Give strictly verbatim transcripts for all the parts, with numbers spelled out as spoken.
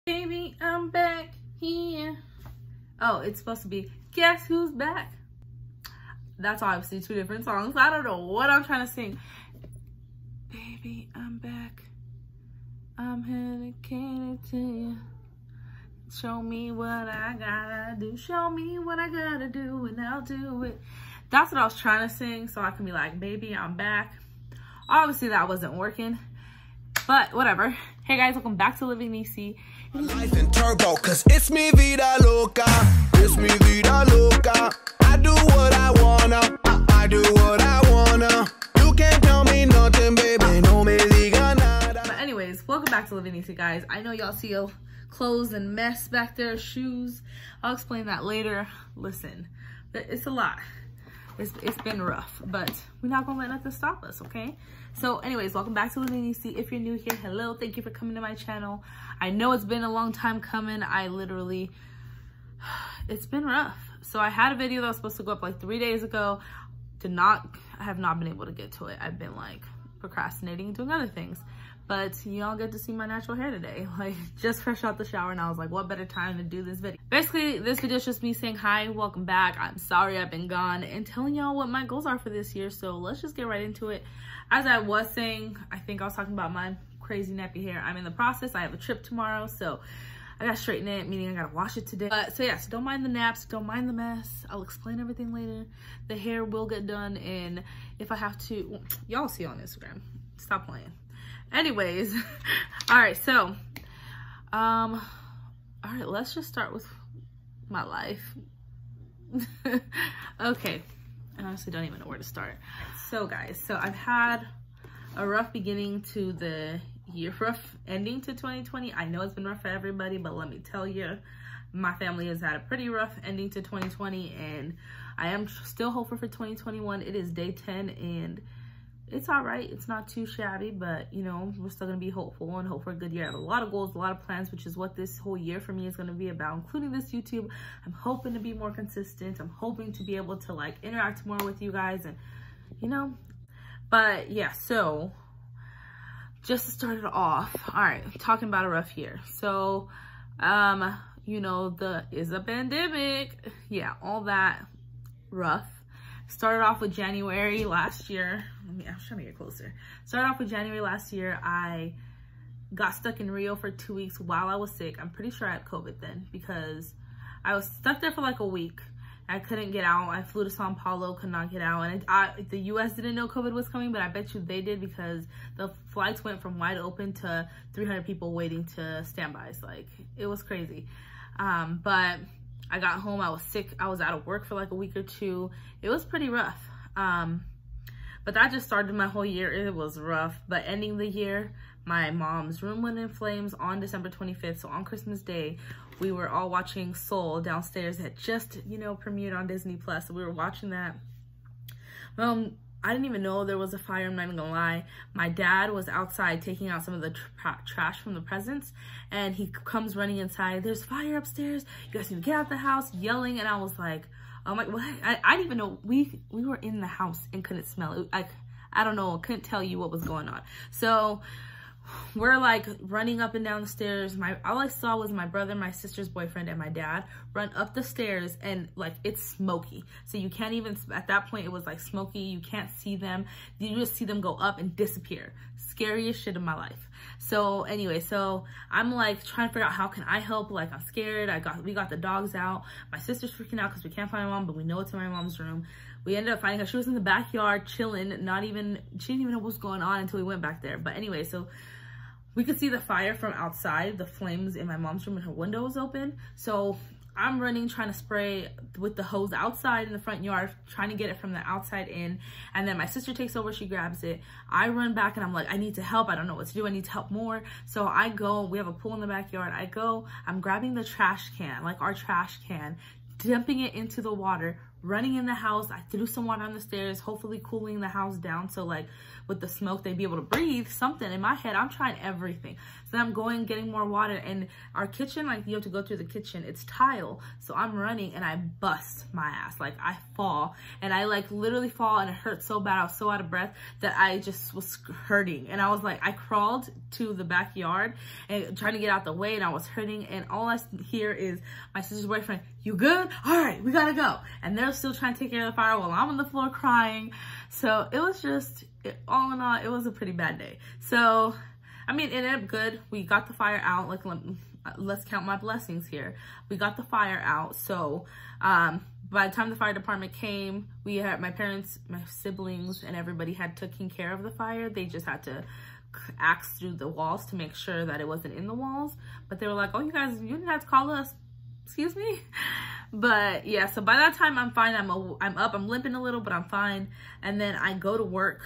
Baby, I'm back here. Oh, it's supposed to be Guess Who's Back. That's obviously two different songs. I don't know what I'm trying to sing. Baby, I'm back. I'm dedicated to you. Show me what I gotta do. Show me what I gotta do and I'll do it. That's what I was trying to sing so I can be like, baby, I'm back. Obviously that wasn't working, but whatever. Hey guys, welcome back to Living Nisi. Life in turbo, cause it's me vida loca. It's me vida loca. I do what I wanna. I, I do what I wanna. You can't tell me nothing, baby. No me diga nada. But anyways, welcome back to Living Nisi, guys. I know y'all see clothes and mess back there, shoes. I'll explain that later. Listen, it's a lot. It's, it's been rough, but we're not gonna let nothing stop us, okay? So anyways, welcome back to Living Nisi. If you're new here, hello, thank you for coming to my channel. I know it's been a long time coming. I literally, it's been rough. So I had a video that was supposed to go up like three days ago. Did not, I have not been able to get to it. I've been like procrastinating and doing other things. But y'all get to see my natural hair today. Like, just fresh out the shower, and I was like, what better time to do this video? Basically, this video is just me saying hi, welcome back. I'm sorry I've been gone, and telling y'all what my goals are for this year. So let's just get right into it. As I was saying, I think I was talking about my crazy nappy hair. I'm in the process. I have a trip tomorrow, so I gotta straighten it, meaning I gotta wash it today. But so yeah, so don't mind the naps, don't mind the mess. I'll explain everything later. The hair will get done, and if I have to, well, y'all see on Instagram. Stop playing. Anyways, all right, so, um, all right, let's just start with my life. Okay, I honestly don't even know where to start. So guys, so I've had a rough beginning to the year, rough ending to twenty twenty. I know it's been rough for everybody, but let me tell you, my family has had a pretty rough ending to twenty twenty, and I am still hopeful for twenty twenty-one. It is day ten, and it's all right. It's not too shabby, but you know, we're still gonna be hopeful and hope for a good year. I have a lot of goals, a lot of plans, which is what this whole year for me is gonna be about, including this YouTube. I'm hoping to be more consistent. I'm hoping to be able to like interact more with you guys, and you know, but yeah, so just to start it off, all right, talking about a rough year. So, um, you know, the is a pandemic. Yeah, all that rough. Started off with January last year. Let me, I'm trying to get closer. Started off with January last year. I got stuck in Rio for two weeks while I was sick. I'm pretty sure I had COVID then because I was stuck there for like a week. I couldn't get out. I flew to Sao Paulo, could not get out. And I, the U S didn't know COVID was coming, but I bet you they did because the flights went from wide open to three hundred people waiting to standbys. Like, it was crazy. Um, but I got home, I was sick, I was out of work for like a week or two. It was pretty rough. Um, but that just started my whole year. It was rough. But ending the year, my mom's room went in flames on December twenty-fifth. So on Christmas Day, we were all watching Soul downstairs. It just, you know, premiered on Disney Plus. So we were watching that. Well, I didn't even know there was a fire, I'm not even gonna lie. My dad was outside taking out some of the tra trash from the presents, and he comes running inside. There's fire upstairs. You guys need to get out the house, yelling. And I was like, oh my, what? I, I didn't even know. We we were in the house and couldn't smell it. I, I don't know, couldn't tell you what was going on. So we're like running up and down the stairs. My all I saw was my brother, my sister's boyfriend, and my dad run up the stairs, and like it's smoky. So you can't even, at that point it was like smoky. You can't see them. You just see them go up and disappear. Scariest shit in my life. So anyway, so I'm like trying to figure out how can I help. Like, I'm scared. I got we got the dogs out. My sister's freaking out because we can't find my mom, but we know it's in my mom's room. We ended up finding her. She was in the backyard chilling, not even, she didn't even know what was going on until we went back there. But anyway, so we could see the fire from outside, the flames in my mom's room, and her window was open. So I'm running, trying to spray with the hose outside in the front yard, trying to get it from the outside in. And then my sister takes over, she grabs it. I run back and I'm like, I need to help. I don't know what to do. I need to help more. So I go, we have a pool in the backyard. I go, I'm grabbing the trash can, like our trash can, dumping it into the water, running in the house. I threw some water on the stairs, hopefully cooling the house down. So like with the smoke, they'd be able to breathe something. In my head, I'm trying everything. So I'm going, getting more water. And our kitchen, like you have to go through the kitchen. It's tile. So I'm running and I bust my ass. Like I fall and I like literally fall and it hurt so bad. I was so out of breath that I just was hurting. And I was like, I crawled to the backyard and trying to get out the way and I was hurting. And all I hear is my sister's boyfriend, "You good? All right, we gotta go." And they're still trying to take care of the fire while I'm on the floor crying. So it was just, it, all in all, it was a pretty bad day. So, I mean, it ended up good. We got the fire out. Like, let, let's count my blessings here. We got the fire out. So, um, by the time the fire department came, we had, my parents, my siblings, and everybody had taken care of the fire. They just had to axe through the walls to make sure that it wasn't in the walls. But they were like, "Oh, you guys, you didn't have to call us." Excuse me. But yeah, so by that time I'm fine. I'm a, I'm up. I'm limping a little, but I'm fine. And then I go to work.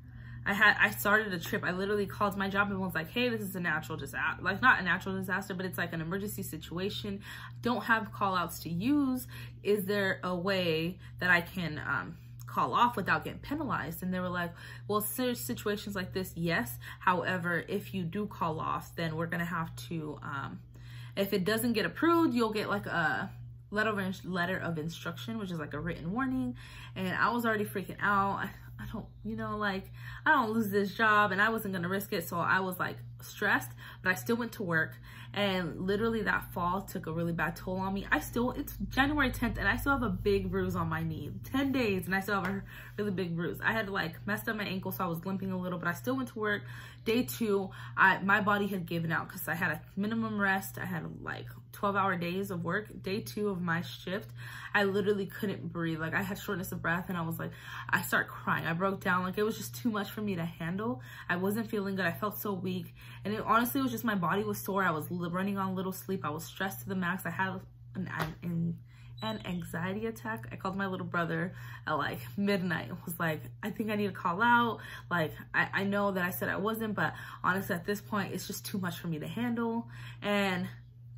I had I started a trip. I literally called my job and was like, "Hey, this is a natural disaster. Like not a natural disaster, but it's like an emergency situation. Don't have call outs to use. Is there a way that I can um call off without getting penalized?" And they were like, "Well, situations like this, yes. However, if you do call off, then we're gonna have to um if it doesn't get approved, you'll get like a letter of, letter of instruction, which is like a written warning." And I was already freaking out. I, I don't, you know, like, I don't lose this job and I wasn't going to risk it. So I was like stressed, but I still went to work. And literally that fall took a really bad toll on me. I still, it's January tenth and I still have a big bruise on my knee. ten days and I still have a really big bruise. I had like messed up my ankle, so I was limping a little, but I still went to work. Day two, I my body had given out because I had a minimum rest. I had like twelve hour days of work. Day two of my shift, I literally couldn't breathe. Like I had shortness of breath and I was like, I start crying. I broke down. Like it was just too much for me to handle. I wasn't feeling good. I felt so weak. And it honestly was just my body was sore. I was running on little sleep. I was stressed to the max. I had an, an, an anxiety attack. I called my little brother at like midnight. It was like, "I think I need to call out. Like, I, I know that I said I wasn't, but honestly at this point, it's just too much for me to handle." And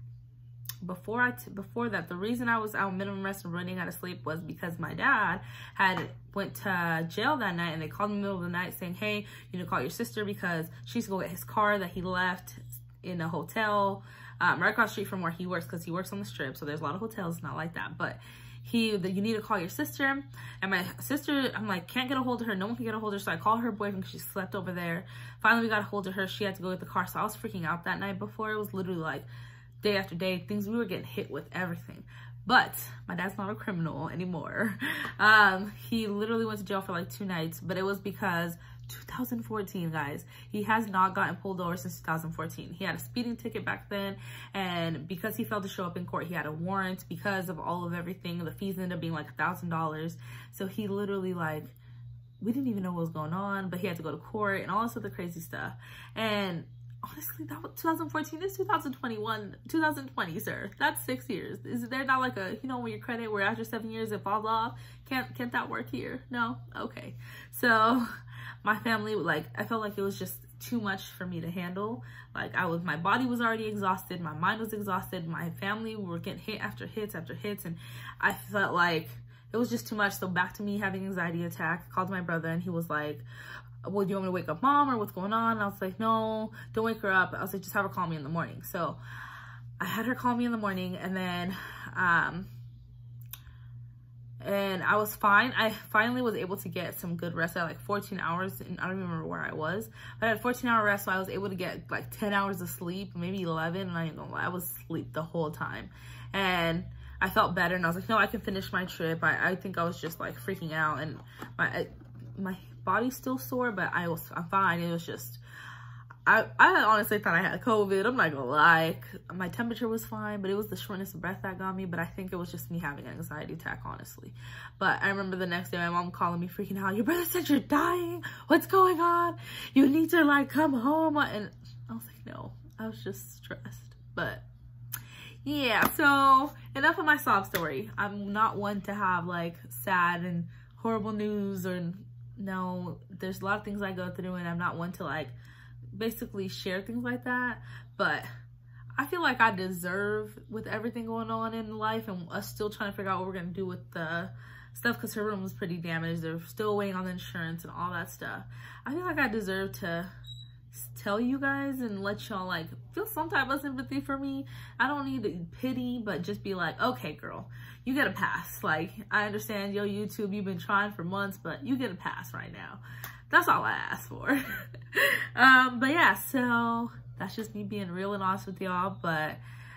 before I t before that, the reason I was out minimum rest and running out of sleep was because my dad had went to jail that night, and they called me in the middle of the night saying, "Hey, you need to call your sister because she's going to go get his car that he left in a hotel um, right across the street from where he works," because he works on the strip. So there's a lot of hotels not like that, but he that you need to call your sister. And my sister, I'm like, can't get a hold of her. No one can get a hold of her. So I call her boyfriend because she slept over there. Finally, we got a hold of her. She had to go get the car. So I was freaking out that night. Before, it was literally like day after day, things, we were getting hit with everything. But my dad's not a criminal anymore. Um, he literally went to jail for like two nights, but it was because two thousand fourteen, guys, he has not gotten pulled over since two thousand fourteen. He had a speeding ticket back then, and because he failed to show up in court, he had a warrant. Because of all of everything, the fees ended up being like a thousand dollars. So he literally, like, we didn't even know what was going on, but he had to go to court and all this other crazy stuff. And honestly, that was two thousand fourteen. It's two thousand twenty-one, two thousand twenty, sir. That's six years. Is there not like a, you know, when your credit, where after seven years it falls off? Can't, can't that work here? No? Okay. So my family, like, I felt like it was just too much for me to handle. Like, I was, my body was already exhausted. My mind was exhausted. My family were getting hit after hits after hits. And I felt like it was just too much. So back to me having anxiety attack. I called my brother and he was like, "Well, do you want me to wake up mom or what's going on?" And I was like, "No, don't wake her up." I was like, "Just have her call me in the morning." So I had her call me in the morning, and then, um, and I was fine. I finally was able to get some good rest. I had like fourteen hours, and I don't even remember where I was, but I had fourteen hour rest, so I was able to get like ten hours of sleep, maybe eleven, and I ain't gonna lie, I was asleep the whole time. And I felt better, and I was like, no, I can finish my trip. I, I think I was just like freaking out, and my, I, my body's still sore, but I was, I'm fine. It was just, I, I honestly thought I had COVID. I'm not gonna lie. My temperature was fine, but it was the shortness of breath that got me. But I think it was just me having an anxiety attack, honestly. But I remember the next day, my mom calling me freaking out. "Your brother said you're dying. What's going on? You need to like come home." And I was like, no, I was just stressed. But yeah, so enough of my sob story. I'm not one to have like sad and horrible news, or no, there's a lot of things I go through, and I'm not one to like basically share things like that. But I feel like I deserve, with everything going on in life and us still trying to figure out what we're gonna do with the stuff because her room was pretty damaged. They're still waiting on the insurance and all that stuff. I feel like I deserve to tell you guys and let y'all like feel some type of sympathy for me. I don't need pity, but just be like, okay, girl, you get a pass. Like, I understand, yo, YouTube, you've been trying for months, but you get a pass right now. That's all I asked for. um, but yeah, so that's just me being real and honest with y'all. But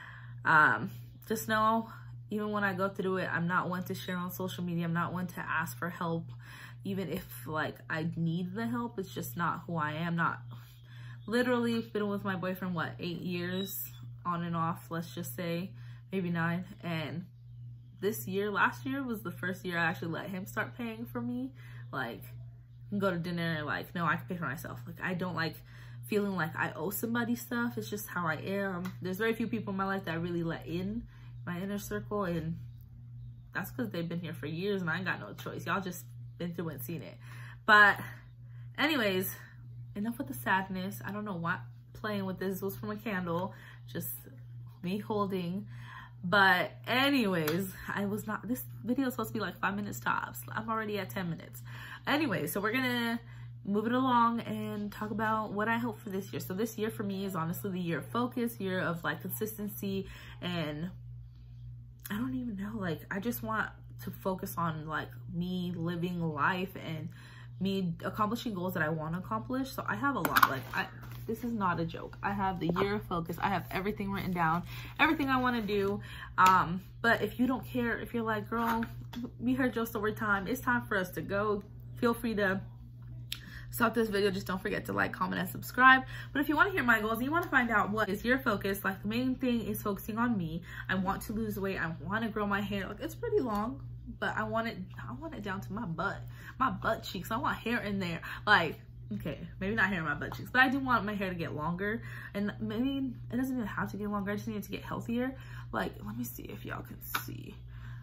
um, just know, even when I go through it, I'm not one to share on social media. I'm not one to ask for help, even if like I need the help. It's just not who I am. Not literally been with my boyfriend, what, eight years on and off, let's just say, maybe nine. And this year, last year was the first year I actually let him start paying for me. Like, go to dinner, like, no, I can pay for myself. Like, I don't like feeling like I owe somebody stuff. It's just how I am. There's very few people in my life that I really let in my inner circle, and that's because they've been here for years and I ain't got no choice. Y'all just been through and seen it. But anyways, enough with the sadness. I don't know what playing with this was from a candle, just me holding. But anyways, I was not, this video is supposed to be like five minutes tops. I'm already at ten minutes. Anyway, so we're gonna move it along and talk about what I hope for this year. So this year for me is honestly the year of focus, year of like consistency, and I don't even know, like, I just want to focus on like me living life and me accomplishing goals that I want to accomplish. So I have a lot, like, I this is not a joke. I have the year of focus. I have everything written down, everything I want to do. Um, but if you don't care, if you're like, girl, we heard your story time, it's time for us to go, feel free to stop this video. Just don't forget to like, comment, and subscribe. But if you want to hear my goals, you want to find out what is your focus, like the main thing is focusing on me. I want to lose weight. I want to grow my hair. Like, it's pretty long, but I want it, I want it down to my butt, my butt cheeks. I want hair in there. Like, okay, maybe not hair in my butt cheeks, but I do want my hair to get longer. And maybe it doesn't even have to get longer. I just need it to get healthier. Like, let me see if y'all can see.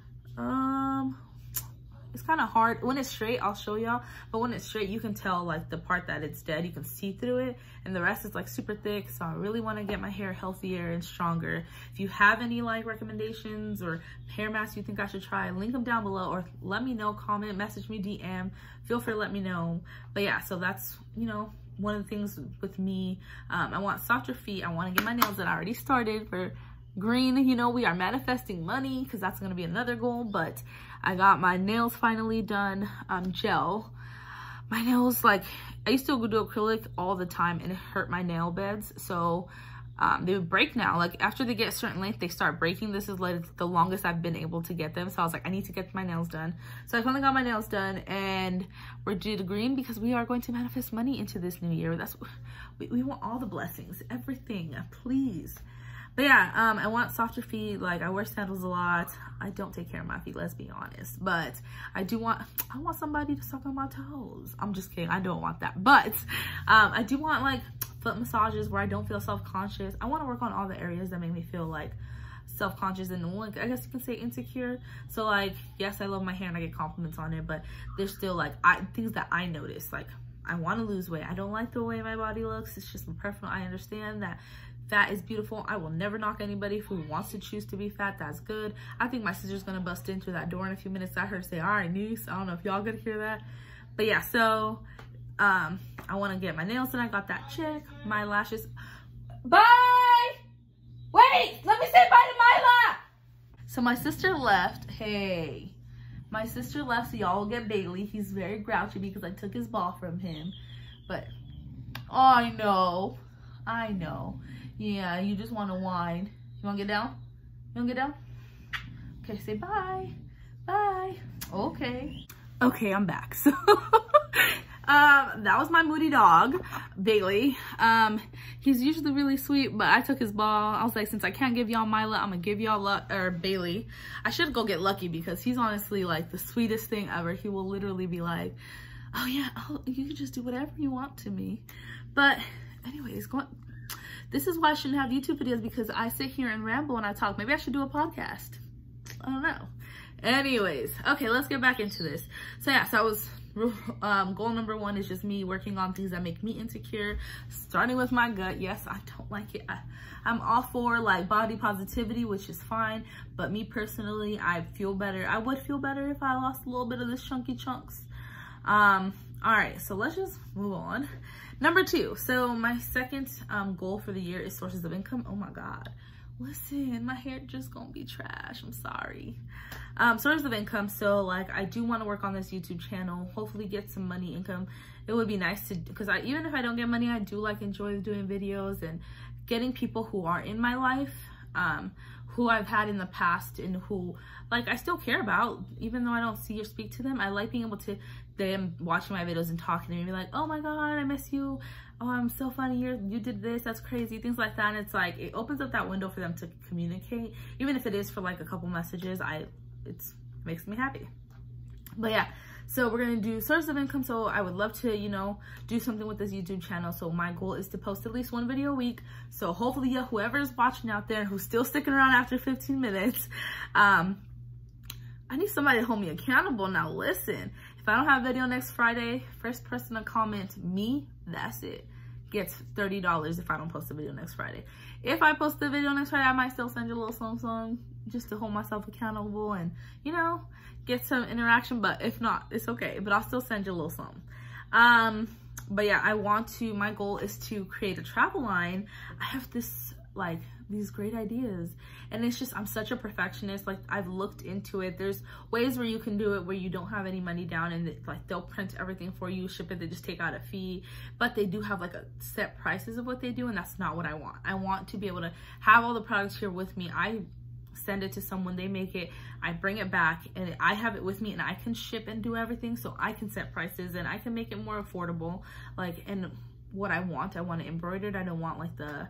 Um, it's kind of hard. When it's straight, I'll show y'all. But when it's straight, you can tell like the part that it's dead. You can see through it. And the rest is like super thick. So I really want to get my hair healthier and stronger. If you have any like recommendations or hair masks you think I should try, link them down below, or let me know, comment, message me, D M. Feel free to let me know. But yeah, so that's, you know, one of the things with me. Um, I want softer feet. I want to get my nails done. I already started for green. You know, we are manifesting money because that's going to be another goal. But I got my nails finally done, um, gel. My nails, like, I used to do acrylic all the time and it hurt my nail beds. So um, they would break now. Like, after they get a certain length, they start breaking. This is like the longest I've been able to get them. So I was like, I need to get my nails done. So I finally got my nails done, and we're due to green because we are going to manifest money into this new year. That's we, we want all the blessings, everything, please. But yeah, um, I want softer feet. Like, I wear sandals a lot. I don't take care of my feet, let's be honest. But I do want, I want somebody to suck on my toes. I'm just kidding, I don't want that. But um, I do want like foot massages where I don't feel self-conscious. I want to work on all the areas that make me feel like self-conscious and, like, I guess you can say insecure. So like, yes, I love my hair and I get compliments on it, but there's still like I, things that I notice. Like, I want to lose weight. I don't like the way my body looks. It's just my preference. I understand that fat is beautiful. I will never knock anybody who wants to choose to be fat. That's good. I think my sister's gonna bust in through that door in a few minutes. I heard her say, all right, niece. I don't know if y'all gonna hear that. But yeah, so um, I wanna get my nails done. I got that check. My lashes. Bye! Wait, let me say bye to Mila! So my sister left. Hey. My sister left, so y'all will get Bailey. He's very grouchy because I took his ball from him. But, oh, I know. I know. Yeah, you just want to whine. You want to get down? You want to get down? Okay, say bye. Bye. Okay. Okay, I'm back. So, um, that was my moody dog, Bailey. Um, he's usually really sweet, but I took his ball. I was like, since I can't give y'all Mila, I'm going to give y'all or Bailey. I should go get Lucky because he's honestly like the sweetest thing ever. He will literally be like, oh yeah, oh, you can just do whatever you want to me. But anyways, going. This is why I shouldn't have YouTube videos, because I sit here and ramble and I talk. Maybe I should do a podcast. I don't know. Anyways, okay, let's get back into this. So yeah, so I was um goal number one is just me working on things that make me insecure, starting with my gut. Yes, I don't like it. I, I'm all for like body positivity, which is fine, but me personally, I feel better. I would feel better if I lost a little bit of this chunky chunks. Um all right, so let's just move on. Number two, so my second um goal for the year is sources of income. Oh my god, listen, my hair just gonna be trash, I'm sorry. Um sources of income, so like I do want to work on this YouTube channel, hopefully get some money income. It would be nice to, because I even if I don't get money, I do like enjoy doing videos and getting people who are in my life, um who I've had in the past and who like I still care about, even though I don't see or speak to them. I like being able to them watching my videos and talking to me and be like, oh my god, I miss you, oh I'm so funny, you you did this, that's crazy, things like that. And it's like it opens up that window for them to communicate, even if it is for like a couple messages. I it's it makes me happy. But yeah, so we're gonna do source of income. So I would love to, you know, do something with this YouTube channel. So my goal is to post at least one video a week. So hopefully, yeah, whoever's watching out there who's still sticking around after fifteen minutes, um, I need somebody to hold me accountable. Now listen, if I don't have a video next Friday, first person to comment me, that's it, gets thirty dollars if I don't post a video next Friday. If I post a video next Friday, I might still send you a little something, something just to hold myself accountable and, you know, get some interaction. But if not, it's okay, but I'll still send you a little something. Um, but yeah, I want to, my goal is to create a travel line. I have this, like, these great ideas, and it's just, I'm such a perfectionist. Like, I've looked into it. There's ways where you can do it where you don't have any money down, and it, like they'll print everything for you, ship it, they just take out a fee, but they do have like a set prices of what they do, and that's not what I want. I want to be able to have all the products here with me. I send it to someone, they make it, I bring it back, and I have it with me, and I can ship and do everything, so I can set prices and I can make it more affordable. Like, and what I want, I want it embroidered. I don't want like the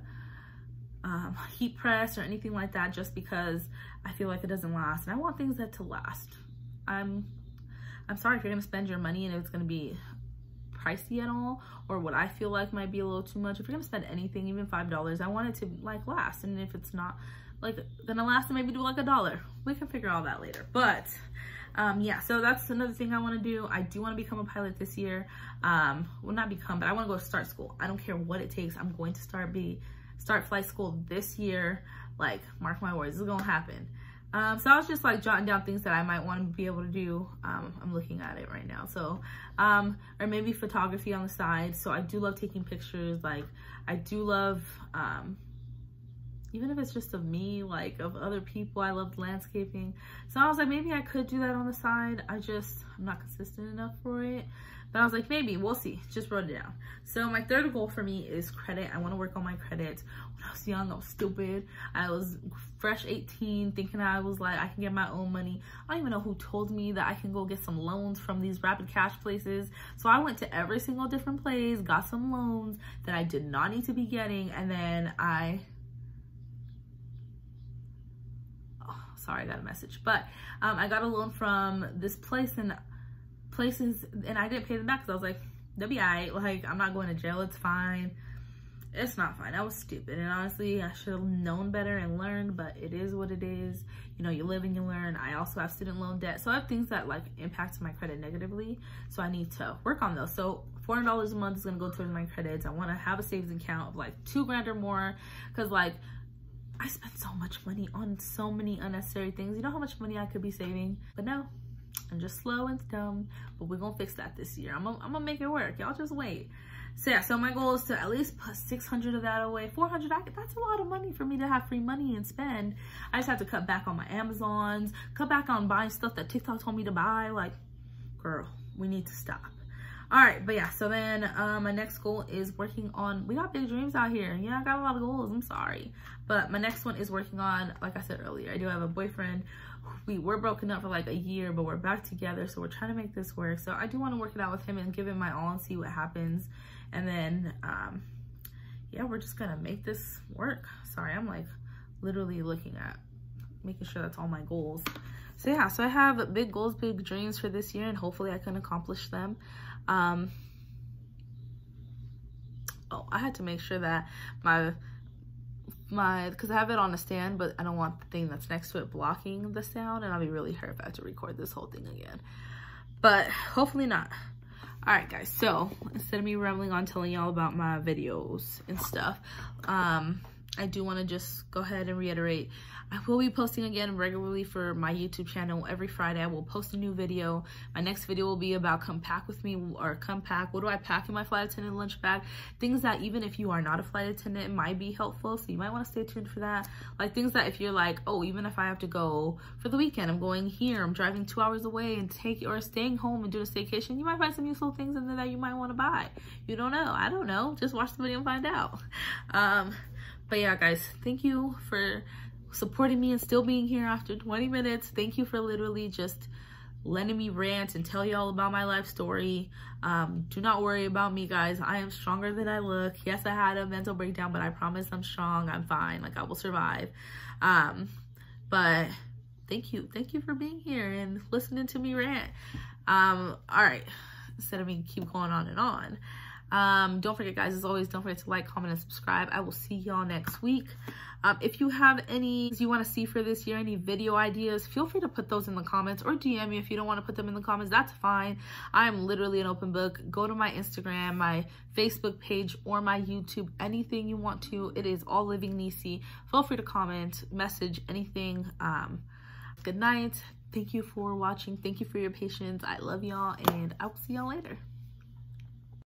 um heat press or anything like that, just because I feel like it doesn't last, and I want things that to last. I'm I'm sorry if you're gonna spend your money and it's gonna be pricey at all, or what I feel like might be a little too much. If you're gonna spend anything, even five dollars, I want it to like last. And if it's not like gonna last, then maybe do like a dollar. We can figure all that later. But um yeah, so that's another thing I want to do. I do want to become a pilot this year. Um well, not become, but I want to go to start school. I don't care what it takes. I'm going to start be start flight school this year. Like, mark my words, this is gonna happen. Um, so I was just like jotting down things that I might want to be able to do. Um, I'm looking at it right now. So, um, or maybe photography on the side. So I do love taking pictures. Like, I do love, um, even if it's just of me, like of other people. I love landscaping. So I was like, maybe I could do that on the side. I just, I'm not consistent enough for it. But I was like, maybe, we'll see. Just wrote it down. So my third goal for me is credit. I want to work on my credit. When I was young, I was stupid. I was fresh eighteen, thinking I was like, I can get my own money. I don't even know who told me that I can go get some loans from these rapid cash places. So I went to every single different place, got some loans that I did not need to be getting. And then I, oh, sorry, I got a message. But um, I got a loan from this place, and places, and I didn't pay them back because I was like, they'll be all right. Like, I'm not going to jail, it's fine. It's not fine. I was stupid, and honestly, I should have known better and learned, but it is what it is. You know, you live and you learn. I also have student loan debt, so I have things that like impact my credit negatively, so I need to work on those. So four hundred dollars a month is going to go towards my credits. I want to have a savings account of like two grand or more, because like I spend so much money on so many unnecessary things. You know how much money I could be saving? But no, I'm just slow and dumb, but we're gonna fix that this year. I'm gonna, I'm gonna make it work. Y'all just wait. So yeah, so my goal is to at least put six hundred of that away. four hundred, I, that's a lot of money for me to have free money and spend. I just have to cut back on my Amazons, cut back on buying stuff that TikTok told me to buy. Like, girl, we need to stop. All right, but yeah, so then um, my next goal is working on, we got big dreams out here. Yeah, I got a lot of goals, I'm sorry. But my next one is working on, like I said earlier, I do have a boyfriend. We were broken up for like a year, but we're back together. So we're trying to make this work. So I do want to work it out with him and give him my all and see what happens. And then, um, yeah, we're just gonna make this work. Sorry, I'm like literally looking at, making sure that's all my goals. So yeah, so I have big goals, big dreams for this year, and hopefully I can accomplish them. Um, oh, I had to make sure that my my, because I have it on a stand, but I don't want the thing that's next to it blocking the sound, and I'll be really hurt if I have to record this whole thing again. But hopefully not. All right, guys, so instead of me rambling on telling y'all about my videos and stuff, um, I do want to just go ahead and reiterate, I will be posting again regularly for my YouTube channel. Every Friday I will post a new video. My next video will be about come pack with me, or come pack. What do I pack in my flight attendant lunch bag? Things that even if you are not a flight attendant, it might be helpful. So you might want to stay tuned for that. Like things that if you're like, oh, even if I have to go for the weekend, I'm going here, I'm driving two hours away and take, or staying home and doing a staycation, you might find some useful things in there that you might want to buy. You don't know. I don't know. Just watch the video and find out. Um, but yeah, guys, thank you for supporting me and still being here after twenty minutes. Thank you for literally just letting me rant and tell y'all about my life story. Um, do not worry about me, guys. I am stronger than I look. Yes, I had a mental breakdown, but I promise I'm strong. I'm fine. Like, I will survive. Um, but thank you. Thank you for being here and listening to me rant. Um, all right. Instead of me keep going on and on. Um, don't forget, guys, as always, don't forget to like, comment, and subscribe. I will see y'all next week. Um, if you have any you want to see for this year, any video ideas, feel free to put those in the comments, or D M me if you don't want to put them in the comments. That's fine. I'm literally an open book. Go to my Instagram, my Facebook page, or my YouTube. Anything you want to. It is all Living Niecy. Feel free to comment, message, anything. Um, good night. Thank you for watching. Thank you for your patience. I love y'all, and I will see y'all later.